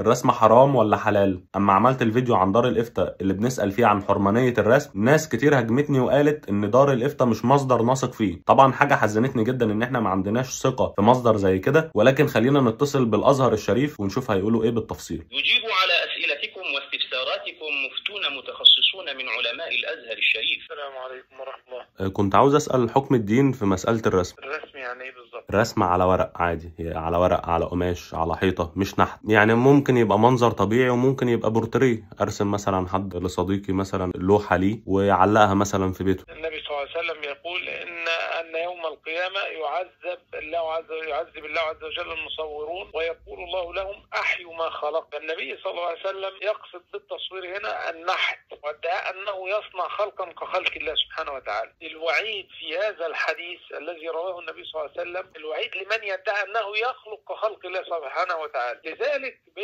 الرسم حرام ولا حلال؟ اما عملت الفيديو عن دار الافتاء اللي بنسأل فيه عن حرمانية الرسم، ناس كتير هجمتني وقالت ان دار الافتاء مش مصدر نثق فيه. طبعا حاجة حزنتني جدا ان احنا ما عندناش ثقة في مصدر زي كده، ولكن خلينا نتصل بالازهر الشريف ونشوف هيقولوا ايه بالتفصيل. يجيب على اسئلتكم واستفساراتكم مفتون متخصصون من علماء الازهر الشريف. السلام عليكم ورحمة الله. كنت عاوز اسأل حكم الدين في مسألة الرسم. الرسم يعني ايه بالظبط؟ رسم على ورق عادي، على ورق، على قماش، على حيطة، مش نحت. يعني ممكن يبقى منظر طبيعي وممكن يبقى بورتريه، ارسم مثلا حد لصديقي مثلا لوحة ليه ويعلقها مثلا في بيته. النبي صلى الله عليه وسلم يقول ان يوم القيامة يعذب الله عز وجل المصورون ويقول الله لهم احيوا ما خلق. النبي صلى الله عليه وسلم يقصد بالتصوير هنا النحت وادعاء انه يصنع خلقا كخلق الله سبحانه وتعالى. الوعيد في هذا الحديث الذي رواه النبي صلى الله عليه وسلم الوعيد لمن يدعي انه يخلق كخلق الله سبحانه وتعالى. لذلك